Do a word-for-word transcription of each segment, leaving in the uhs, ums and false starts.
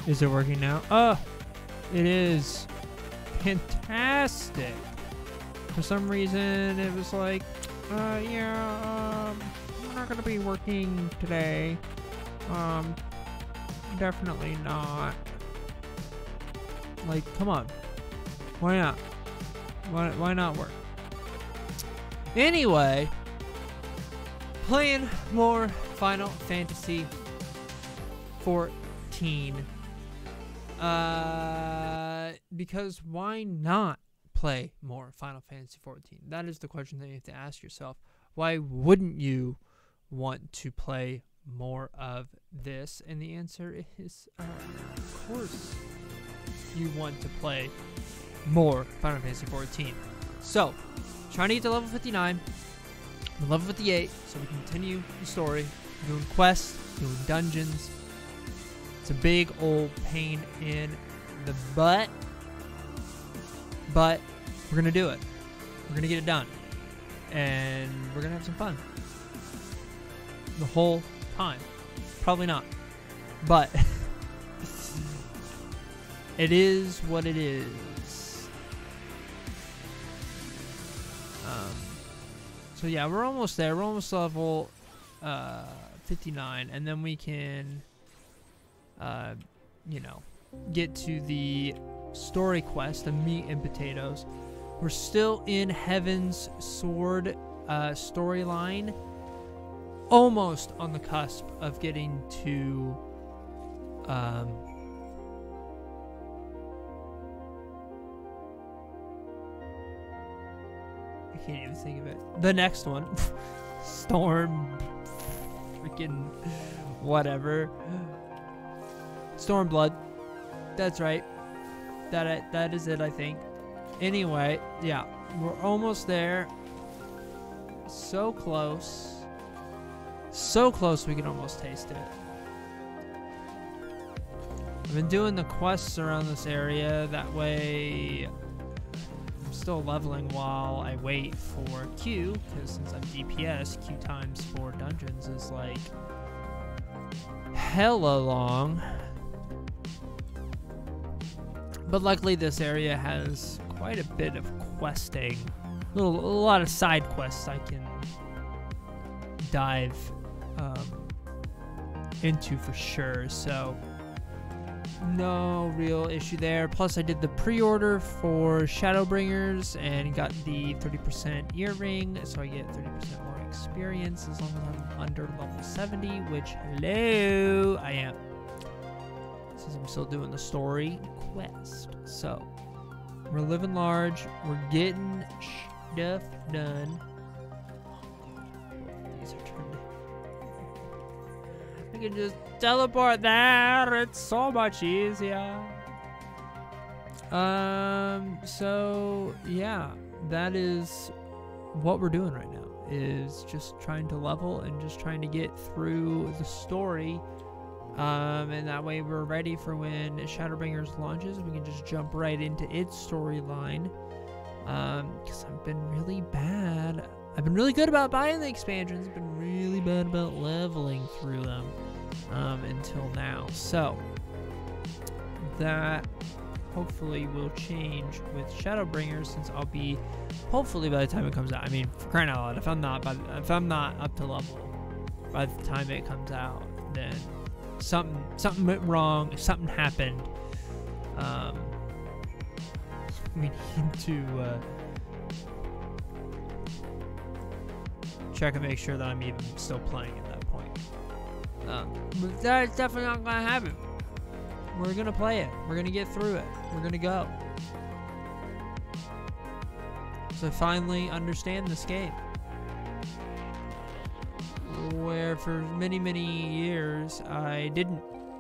Is it working now? Oh, it is. Fantastic. For some reason, it was like, uh, yeah, um, we're not gonna be working today. Um, definitely not. Like, come on. Why not? Why, why not work? Anyway, playing more Final Fantasy fourteen. Uh, because why not play more Final Fantasy fourteen? That is the question that you have to ask yourself. Why wouldn't you want to play more of this? And the answer is, uh, of course, you want to play more Final Fantasy fourteen. So, trying to get to level fifty-nine, level fifty-eight, so we continue the story, doing quests, doing dungeons. It's a big old pain in the butt, but we're gonna do it. We're gonna get it done, and we're gonna have some fun the whole time. Probably not, but it is what it is. Um, so yeah, we're almost there. We're almost level uh, fifty-nine, and then we can, uh, you know, get to the story quest, the meat and potatoes. We're still in Heaven's Sword uh, storyline, almost on the cusp of getting to um, I can't even think of it. The next one. Storm freaking whatever. Stormblood. That's right. That that is it, I think. Anyway, yeah, we're almost there. So close. So close we can almost taste it. I've been doing the quests around this area. That way I'm still leveling while I wait for Q, because since I'm D P S, Q times for dungeons is like hella long. But luckily this area has quite a bit of questing. A, little, a lot of side quests I can dive um, into for sure. So no real issue there. Plus I did the pre-order for Shadowbringers and got the thirty percent earring. So I get thirty percent more experience as long as I'm under level seventy. Which, hello, I am. Since I'm still doing the story quest. So we're living large, we're getting stuff done. These are turned. I can just teleport there, it's so much easier. Um so yeah, that is what we're doing right now, is just trying to level and just trying to get through the story. Um, and that way we're ready for when Shadowbringers launches. We can just jump right into its storyline. Um, because I've been really bad. I've been really good about buying the expansions. I've been really bad about leveling through them um, until now. So that hopefully will change with Shadowbringers, since I'll be, hopefully by the time it comes out. I mean, for crying out loud, if I'm not, by, if I'm not up to level by the time it comes out, then something something went wrong. If something happened, um, we need to uh, check and make sure that I'm even still playing at that point. Um, but that's definitely not gonna happen. We're gonna play it. We're gonna get through it. We're gonna go. So I finally understand this game, where for many, many years I didn't.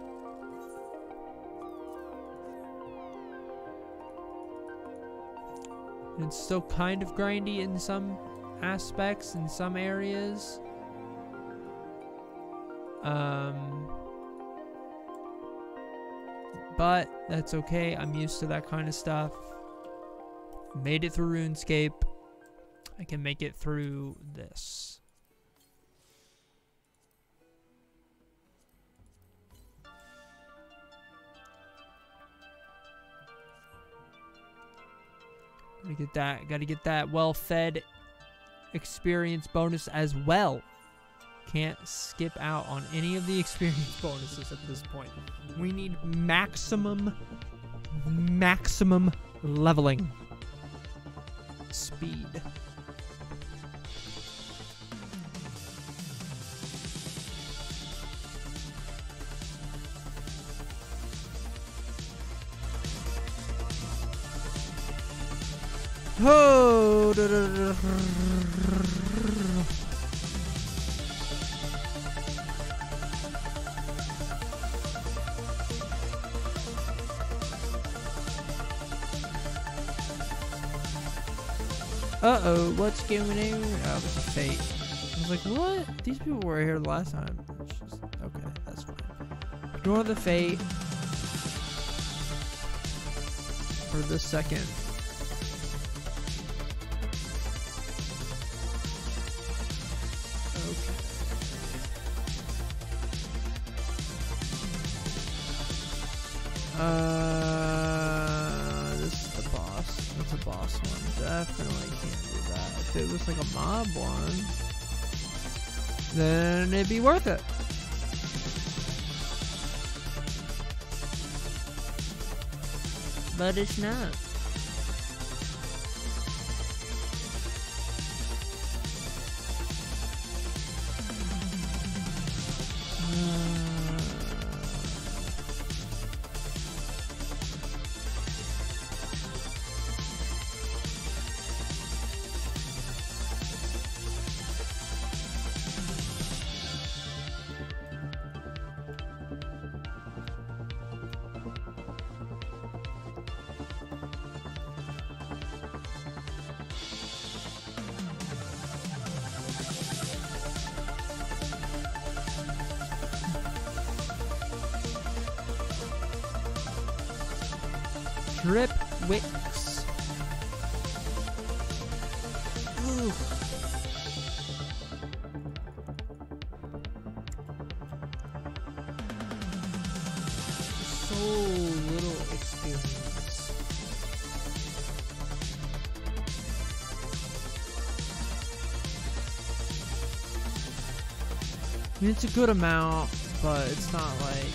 It's still kind of grindy in some aspects, in some areas. Um, but that's okay. I'm used to that kind of stuff. Made it through RuneScape. I can make it through this. Gotta get that. Gotta get that well-fed experience bonus as well. Can't skip out on any of the experience bonuses at this point. We need maximum, maximum leveling speed. Oh, da, da, da, da. Uh-oh, what's going on? Oh, it's a fate. I was like, what? These people were here last time. It's just, okay, that's fine. Ignore the fate for the second. Uh, this is the boss. That's a boss one. Definitely can't do that. If it was like a mob one, then it'd be worth it. But it's not. Drip wicks. Ooh. So little experience. I mean, it's a good amount, but it's not like.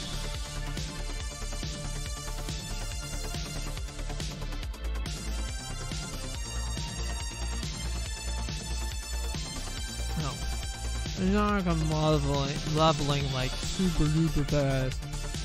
It's not like I'm leveling, leveling like super duper fast.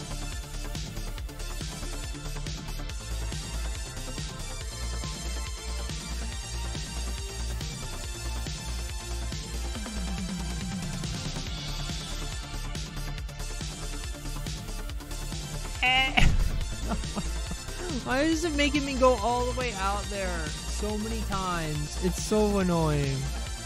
Why is it making me go all the way out there so many times? It's so annoying.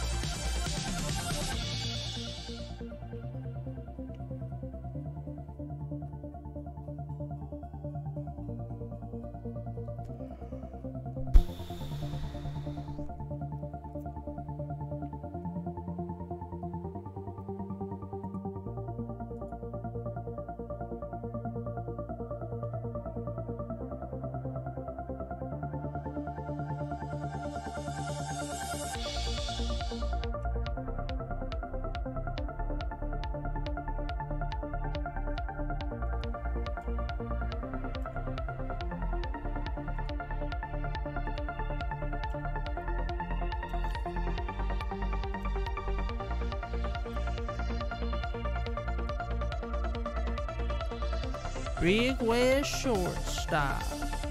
Big West shortstop.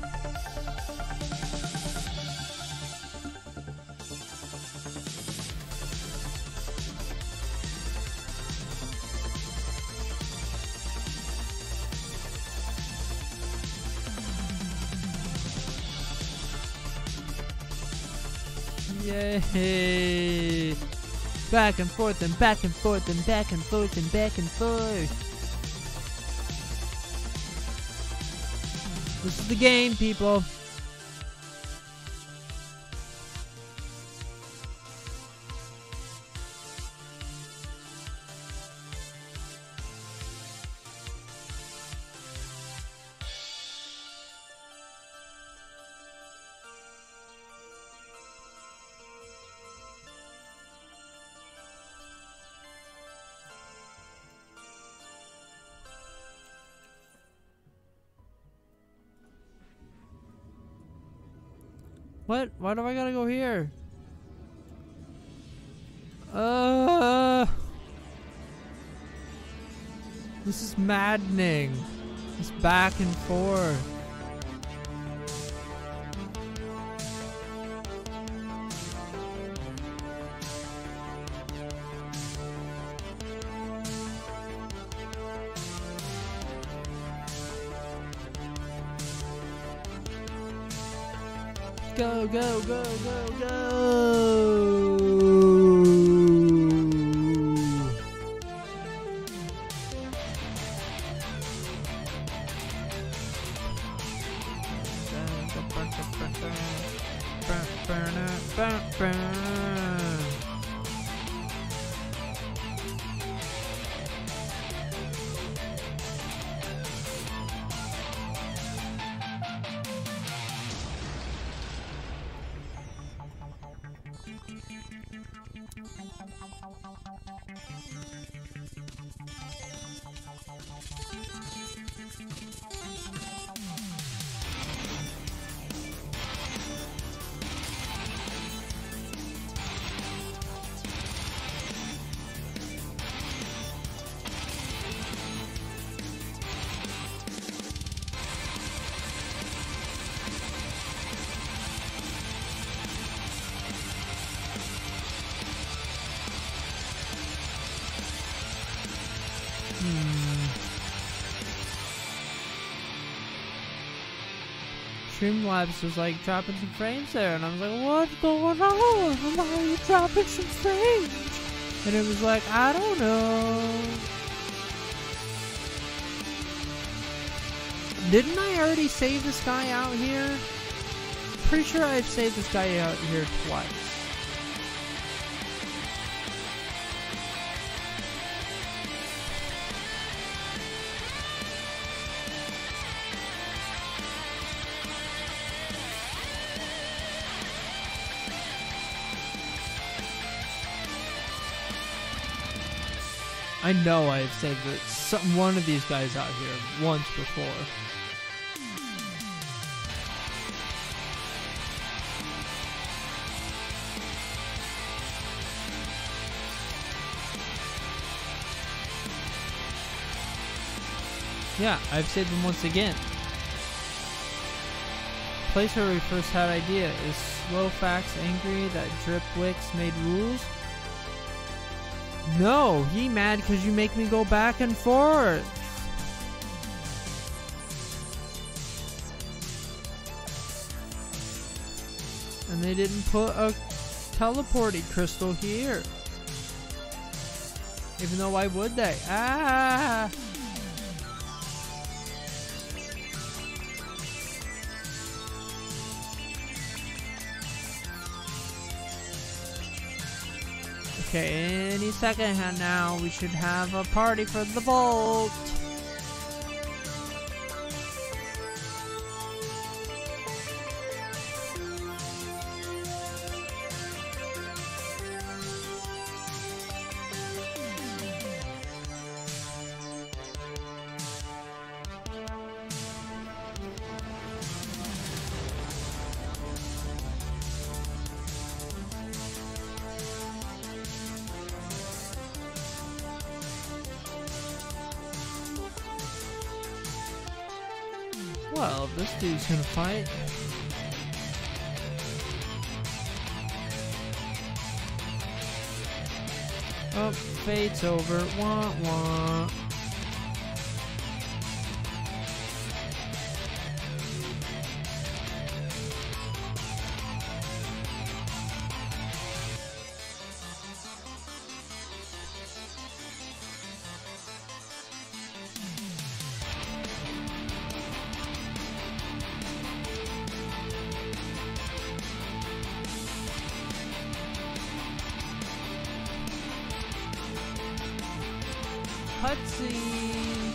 Yay! Back and forth and back and forth and back and forth and back and forth. This is the game, people. What? Why do I gotta go here? Uh... This is maddening. It's back and forth. Go, go, go, go, go! Streamlabs was like dropping some frames there, and I was like, what's going on? Why are you dropping some frames? And it was like, I don't know. Didn't I already save this guy out here? Pretty sure I've saved this guy out here twice. I know I've saved it, some, one of these guys out here once before. Yeah, I've saved him once again. Place where we first had idea. Is Slowfax angry that Drip Wicks made rules? No, he mad because you make me go back and forth. And they didn't put a teleporting crystal here. Even though why would they? Ah! Okay, any second now we should have a party for the vault. Well, this dude's gonna fight. Oh, fate's over. Wah wah. Cutscene.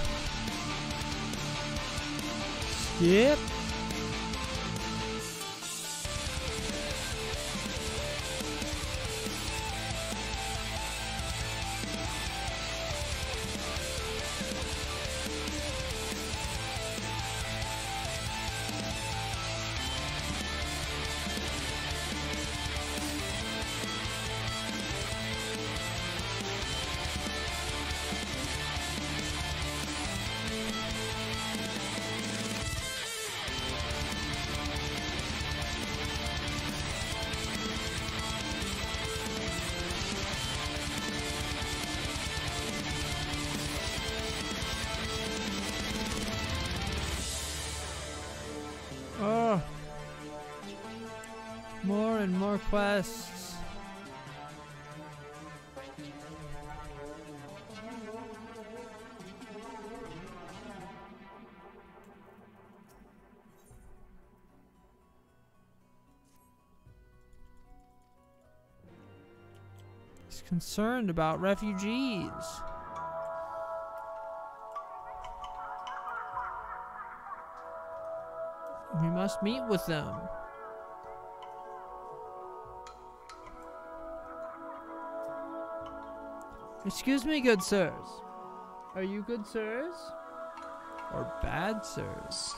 Skip. quests. He's concerned about refugees. We must meet with them. Excuse me, good sirs. Are you good sirs? Or bad sirs?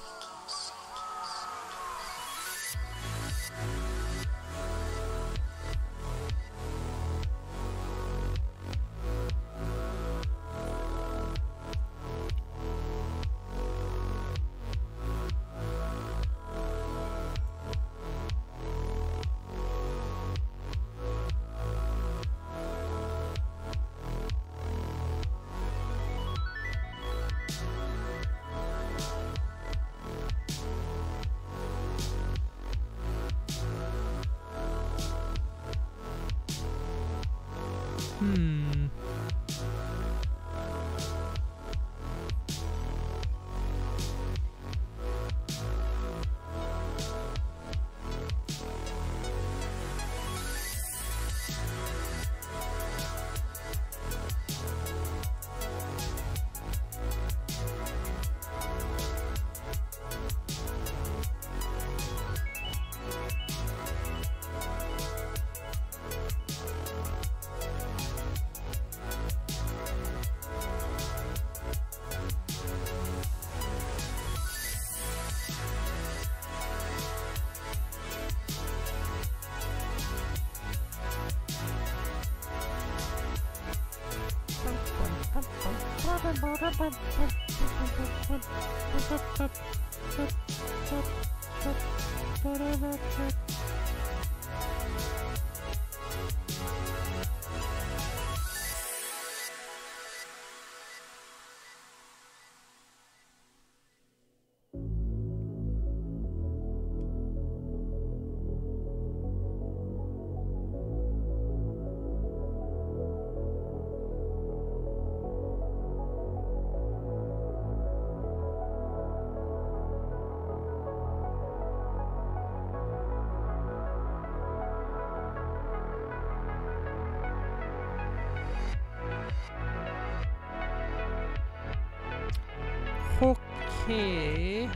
Hmm. Okay.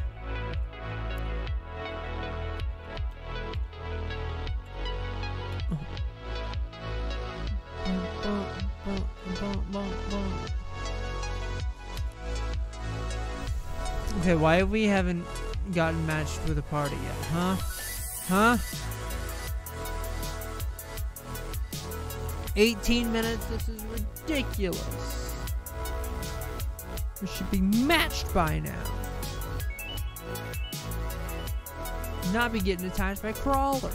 Okay, why we haven't gotten matched with a party yet, huh? Huh? eighteen minutes, this is ridiculous. We should be matched by now. Not be getting attacked by crawlers.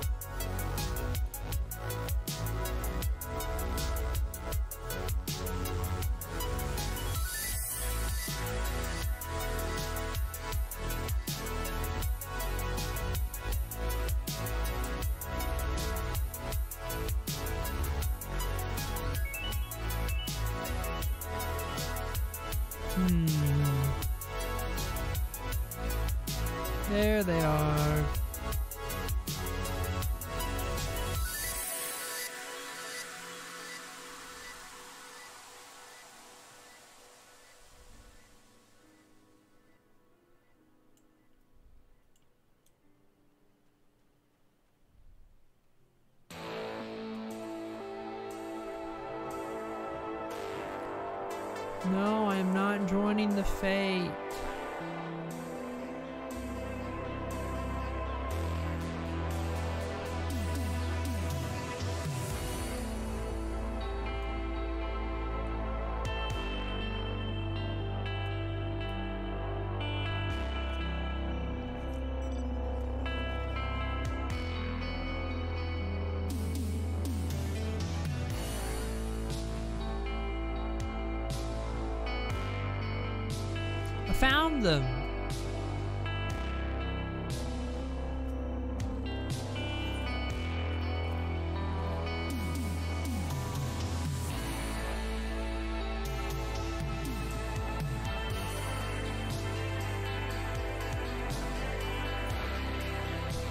Hmm. There they are. No, I am not joining the fate. I found them.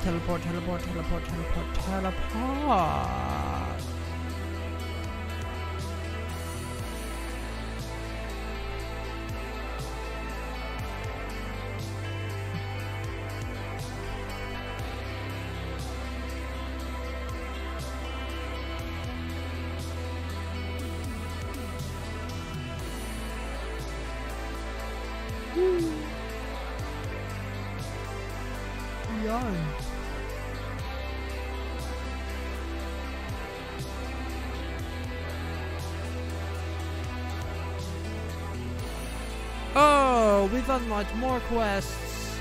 teleport, teleport, teleport, teleport, teleport. Woo. Yarn. Oh, we've unlocked more quests.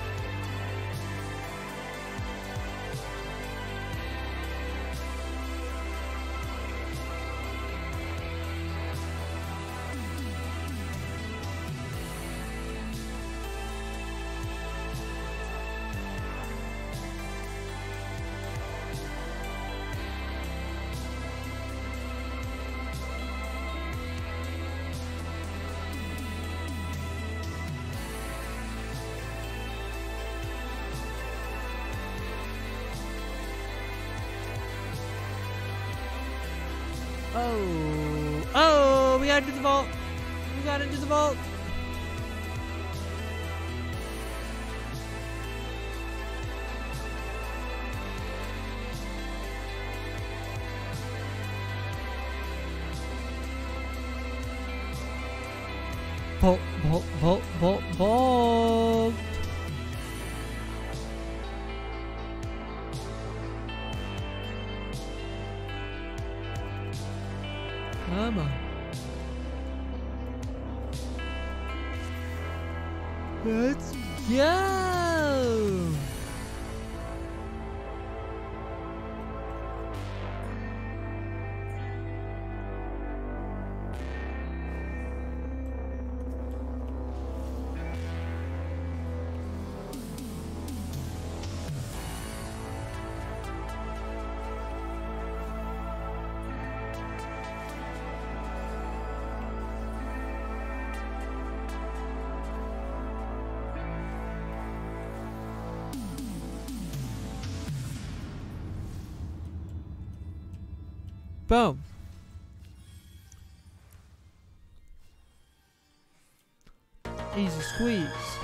Oh, oh, we gotta do the vault. We gotta do the vault. Vault, vault, vault, vault, vault. Come on. Let's go. Boom. Easy squeeze.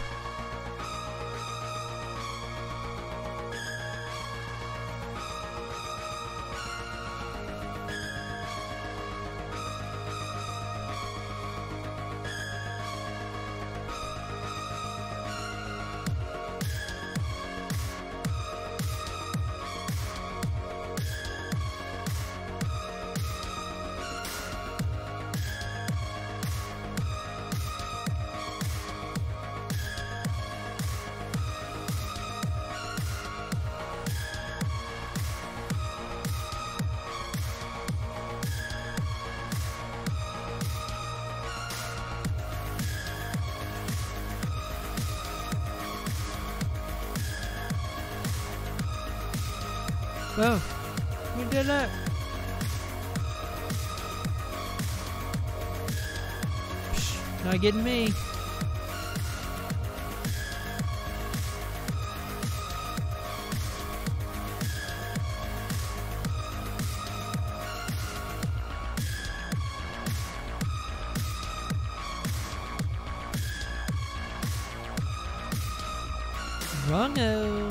Boom. We did it. Psh, not getting me. Wrong-o.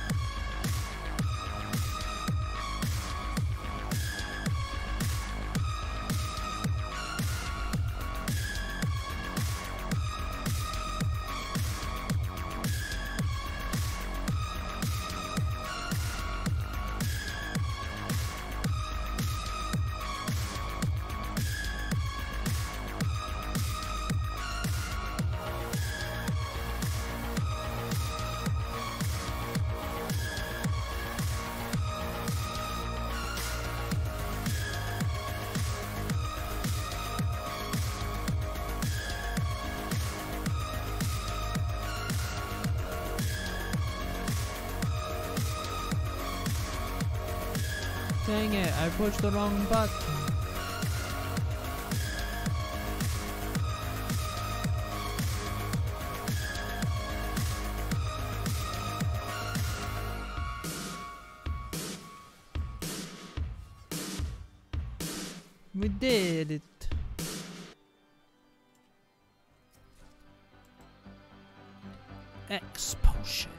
Dang it, I pushed the wrong button. We did it. X potion.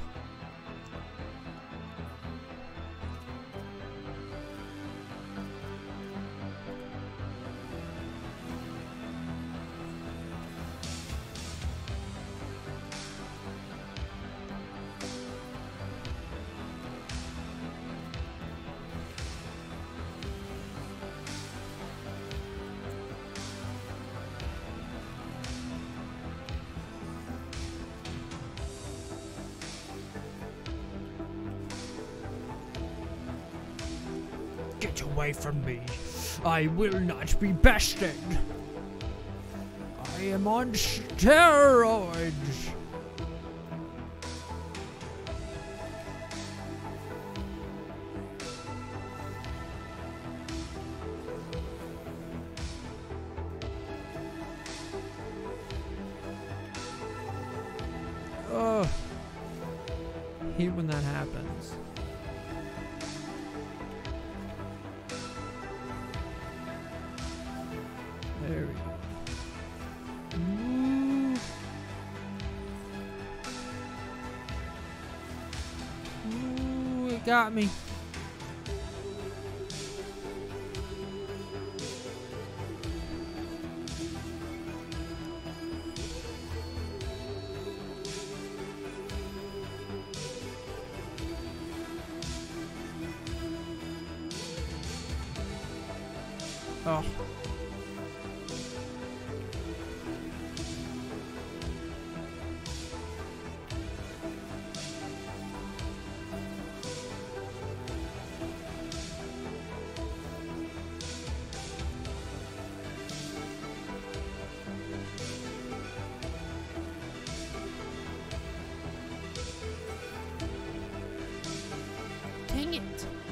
Get away from me. I will not be bested. I am on steroids. Oh, I hate when that happens. There we go. Ooh. Ooh, it got me. Oh. Dang it.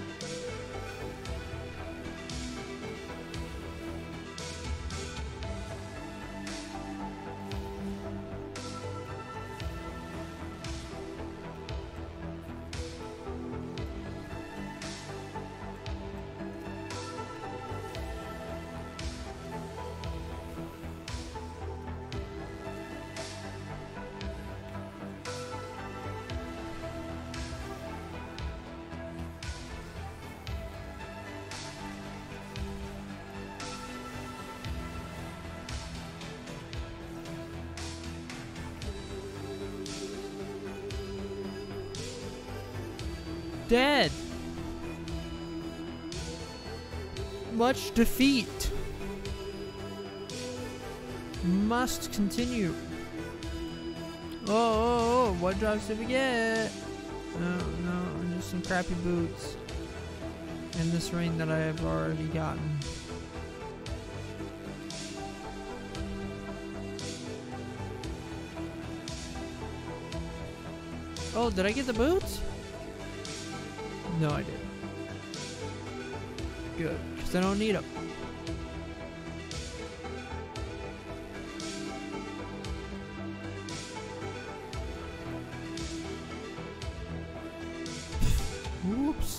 Dead. Much defeat. Must continue. Oh, oh, oh, what drops did we get? No, no, just some crappy boots. And this ring that I have already gotten. Oh, did I get the boots? No, I didn't. Good, because I don't need them. Oops.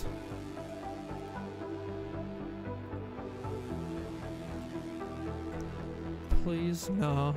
Please, no.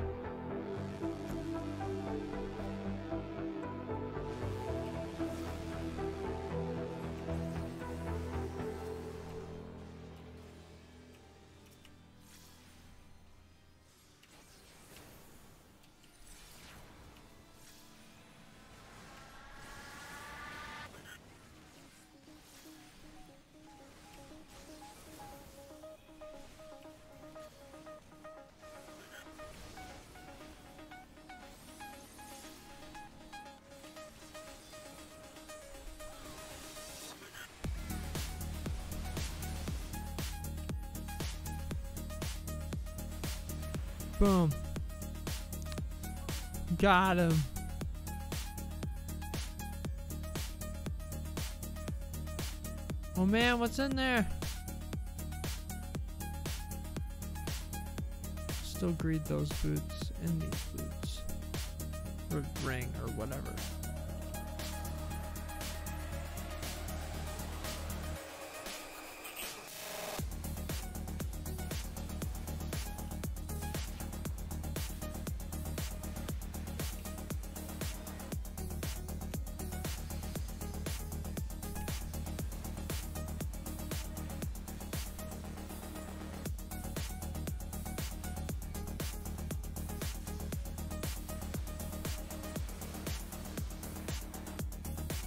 Boom. Got him. Oh man, what's in there? Still greed those boots and these boots. Or ring or whatever.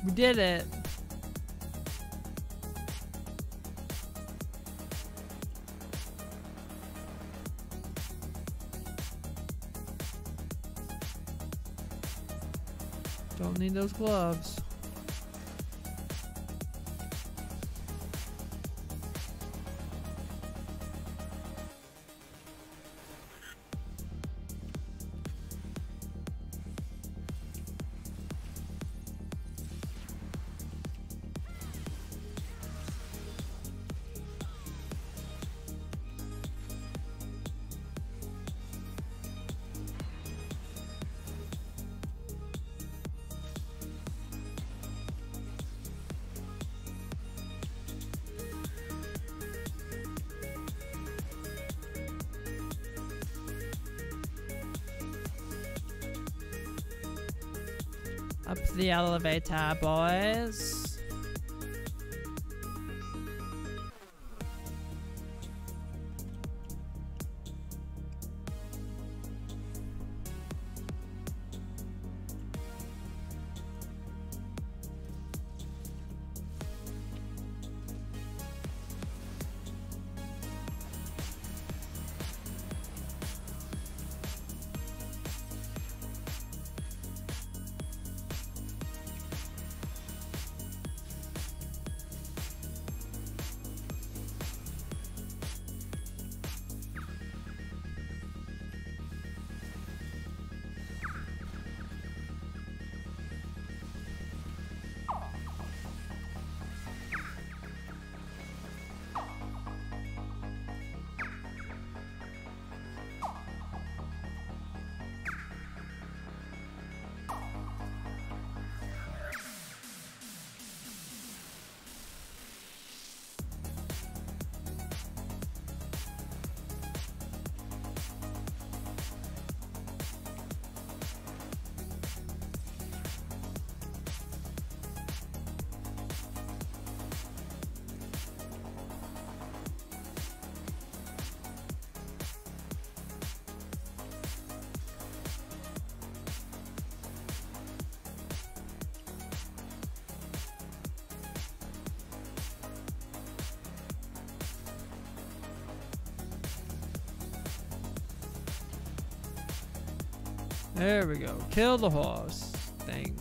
We did it. Don't need those gloves. Up the elevator, boys. There we go. Kill the horse things.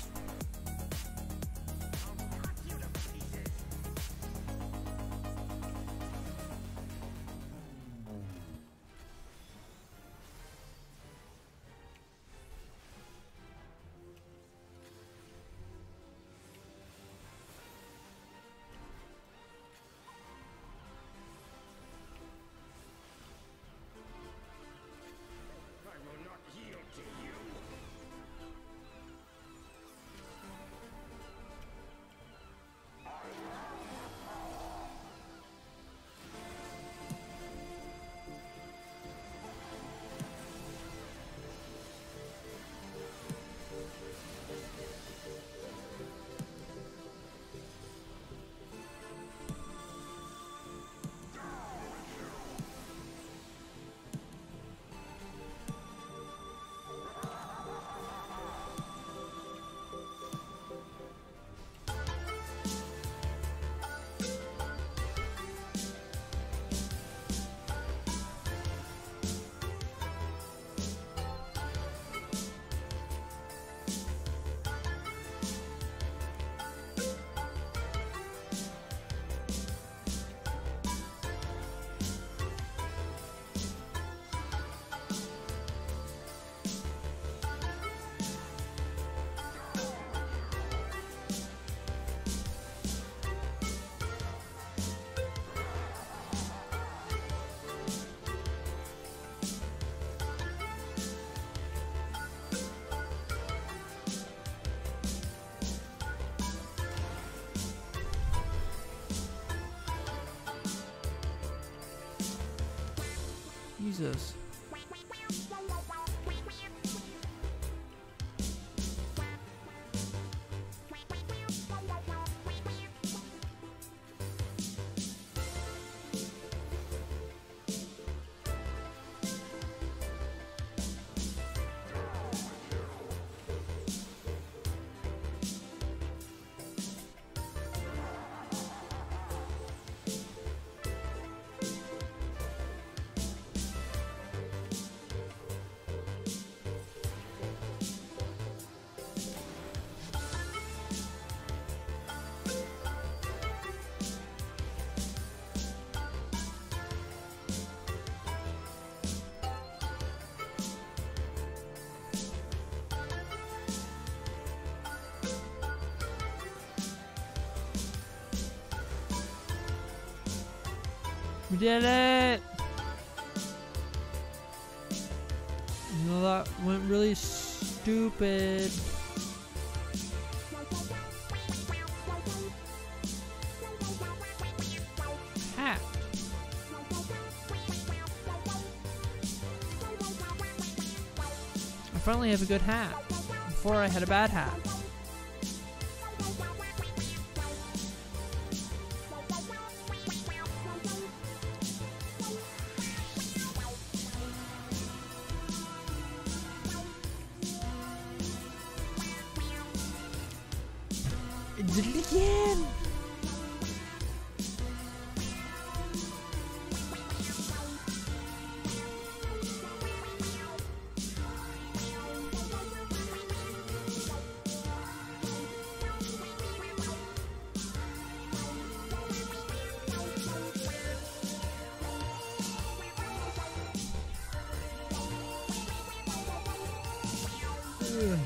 Jesus. We did it! You know, that went really stupid. Hat. I finally have a good hat. Before I had a bad hat. I did it again! Ugh.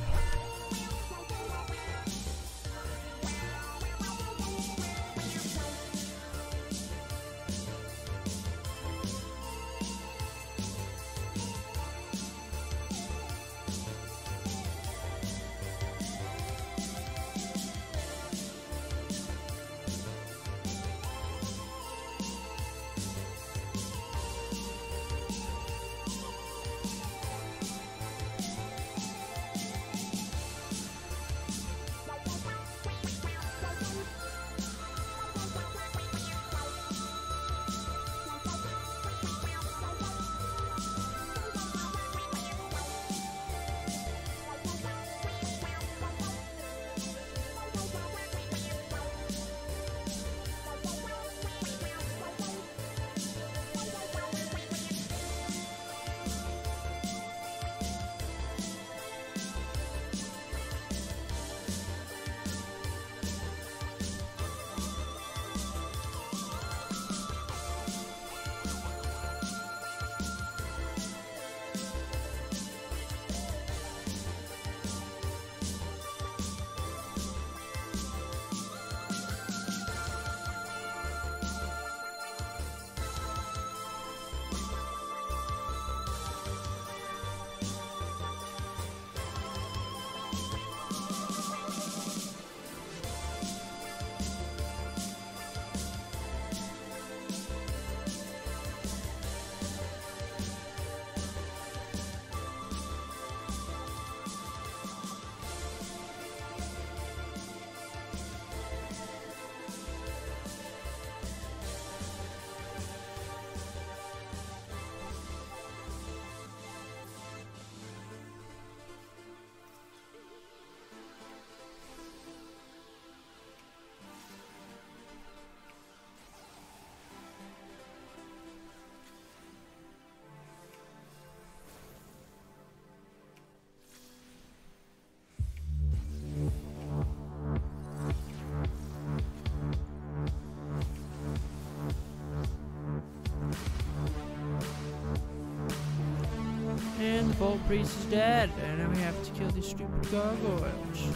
And the Bolt Priest is dead, and then we have to kill these stupid gargoyles.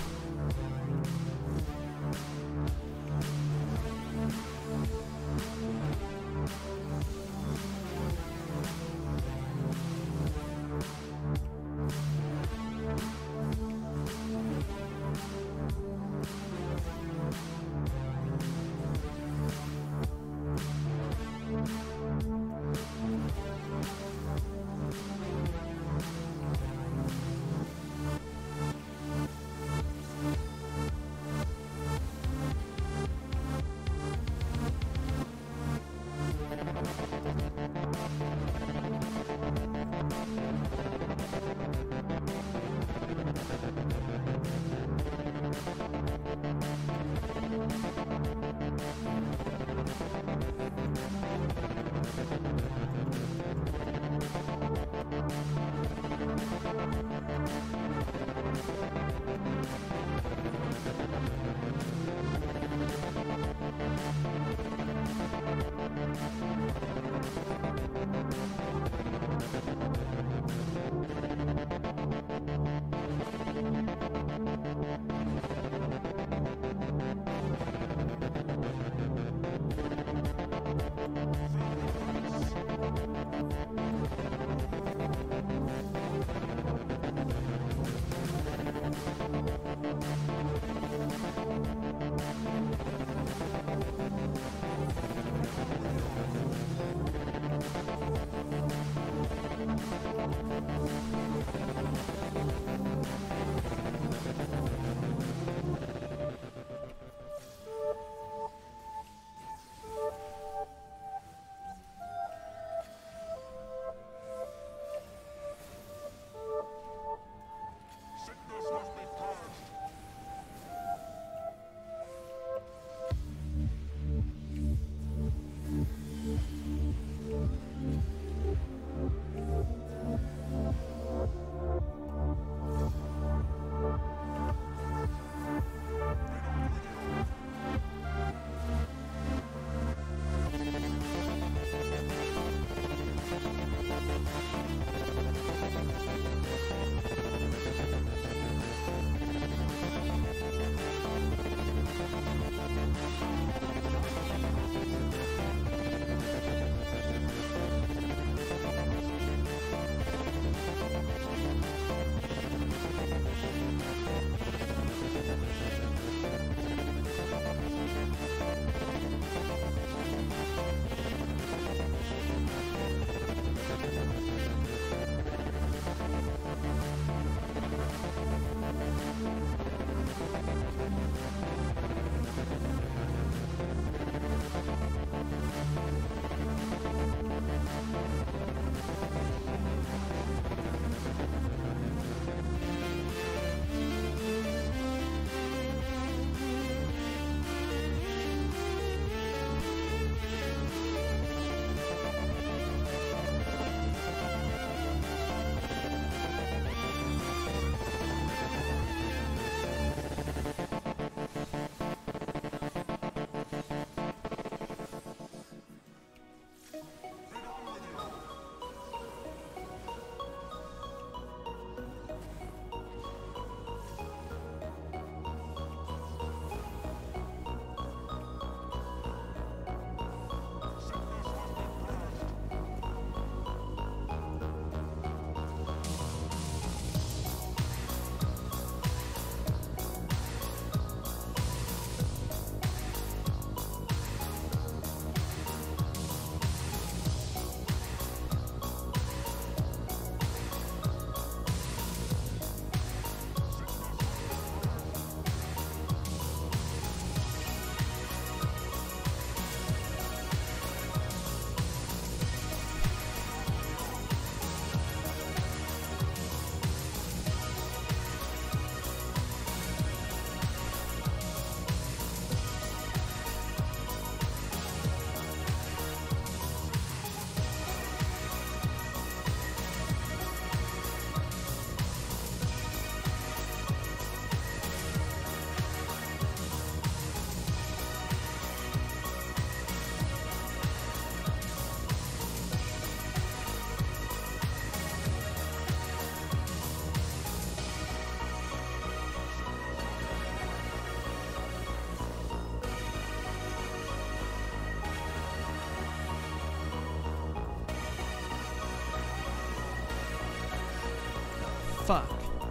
fuck?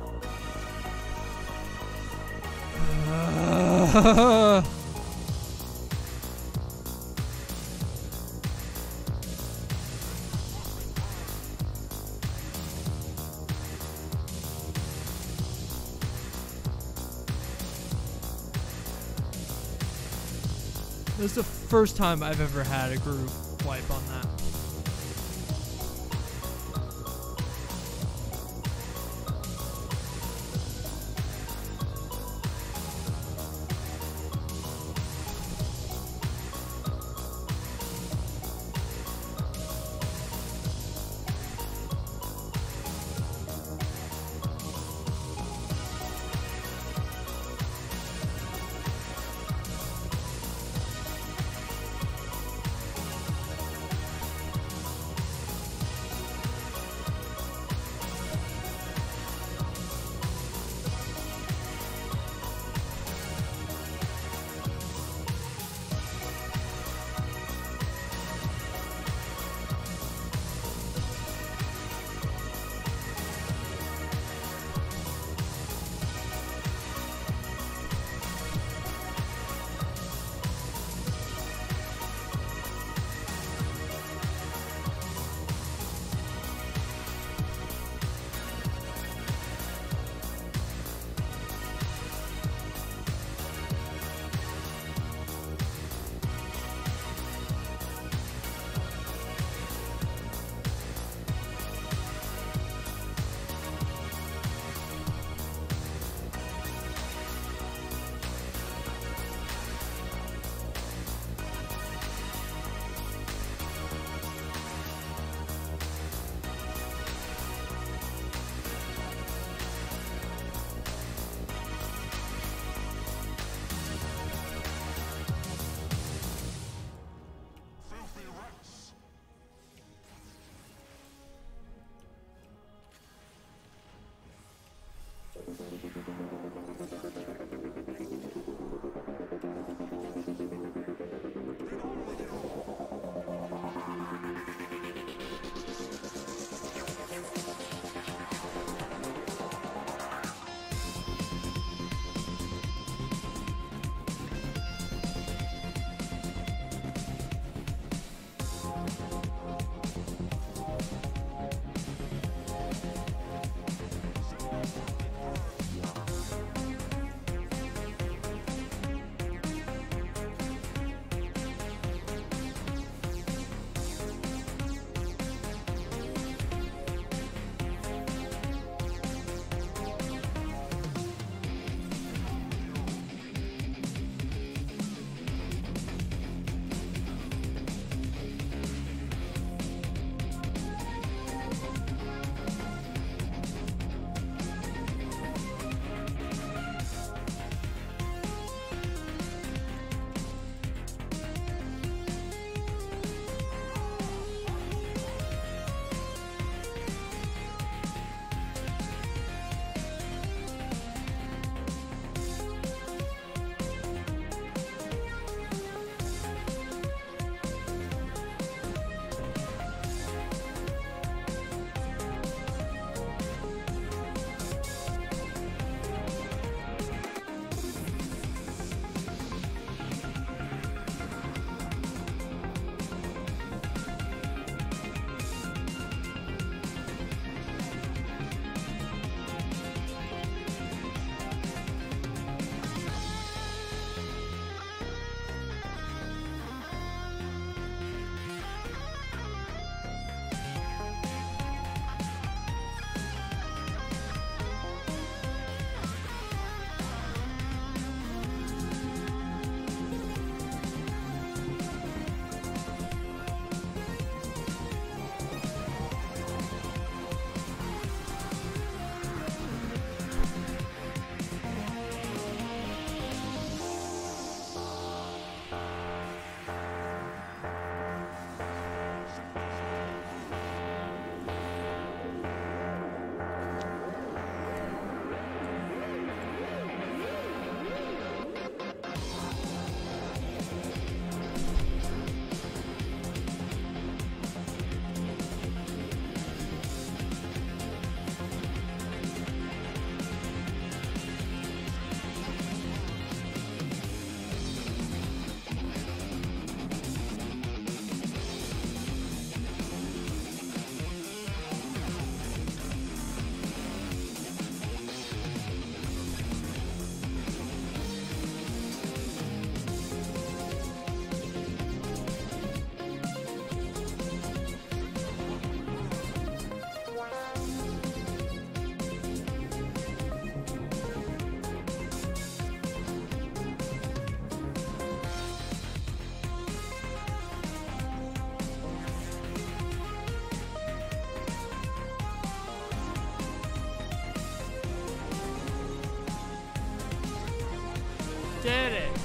Uh, This is the first time I've ever had a group wipe on that.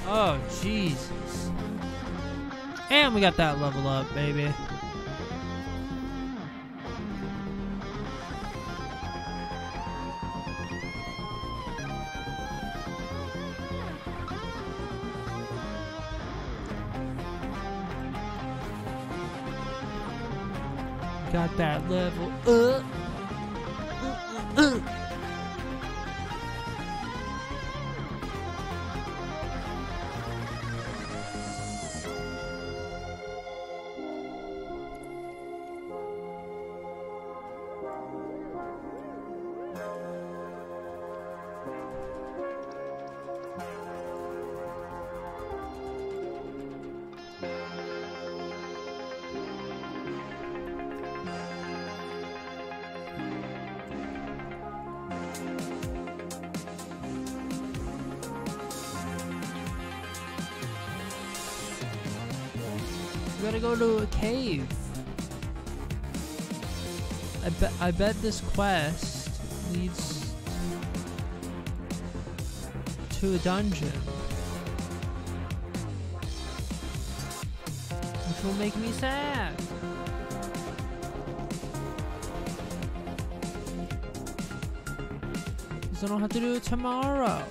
Oh, Jesus. And we got that level up, baby. Got that level up. Uh, uh, uh. We gotta go to a cave. I bet I bet this quest leads to a dungeon, which will make me sad. Because I don't have to do it tomorrow.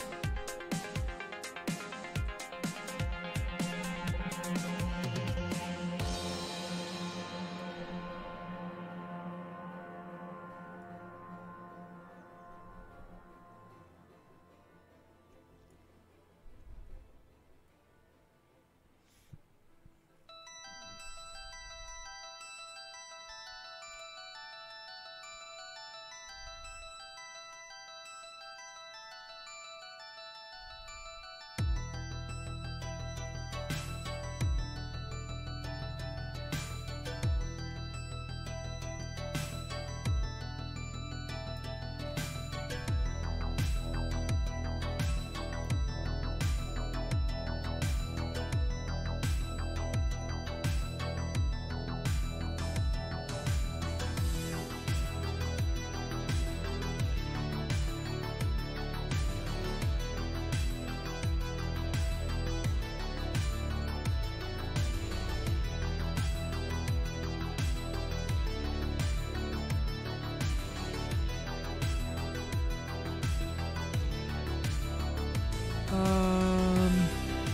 Um,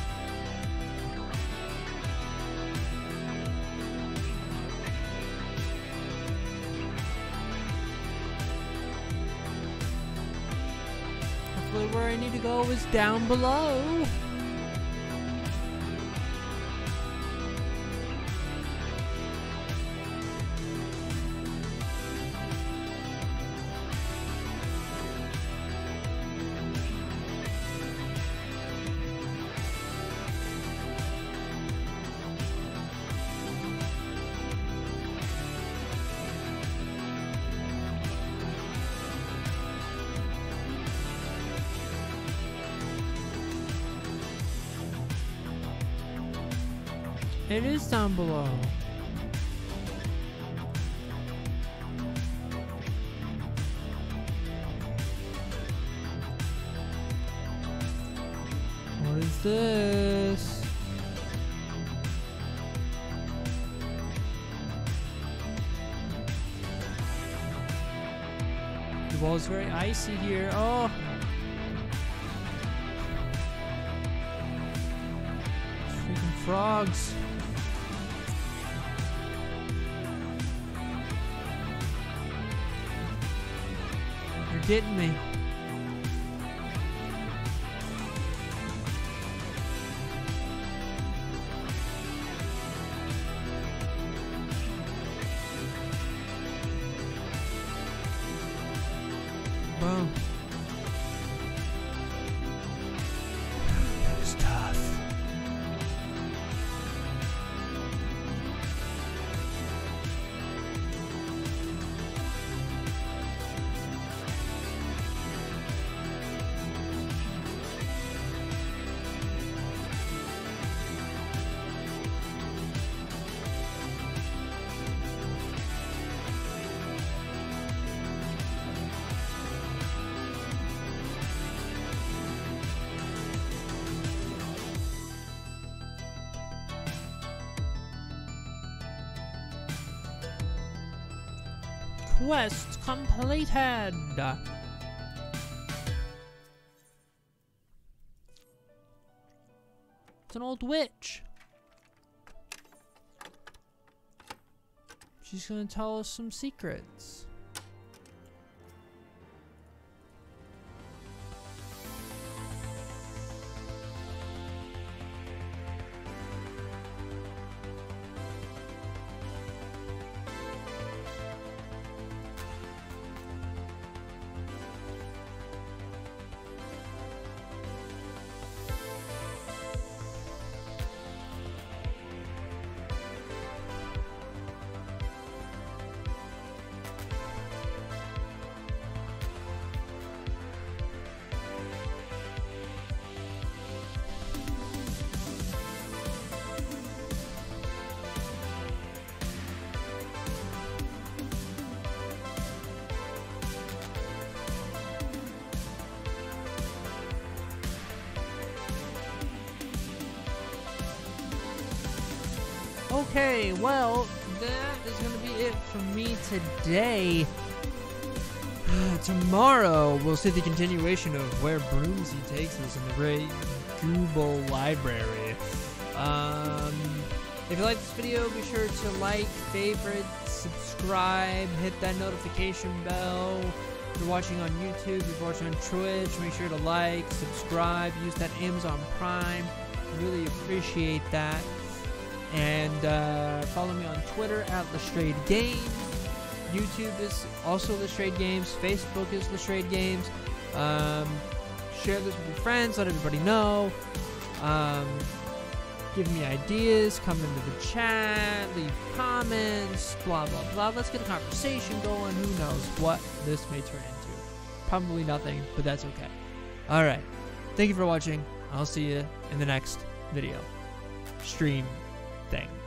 hopefully where I need to go is down below. It is down below. What is this? The wall's very icy here. Oh! Freaking frogs. You're getting me. Boom. That was tough. quest completed. It's an old witch. She's gonna tell us some secrets. Okay, well, that is going to be it from me today. Tomorrow, we'll see the continuation of where Broomsy takes us in the Great Google Library. Um, if you like this video, be sure to like, favorite, subscribe, hit that notification bell. If you're watching on YouTube, if you're watching on Twitch, make sure to like, subscribe, use that Amazon Prime. Really appreciate that. And uh, follow me on Twitter at Lestrade Games. YouTube is also Lestrade Games. Facebook is Lestrade Games. Um, share this with your friends. Let everybody know. Um, give me ideas. Come into the chat. Leave comments. Blah, blah, blah. Let's get a conversation going. Who knows what this may turn into. Probably nothing, but that's okay. Alright. Thank you for watching. I'll see you in the next video. Stream thing.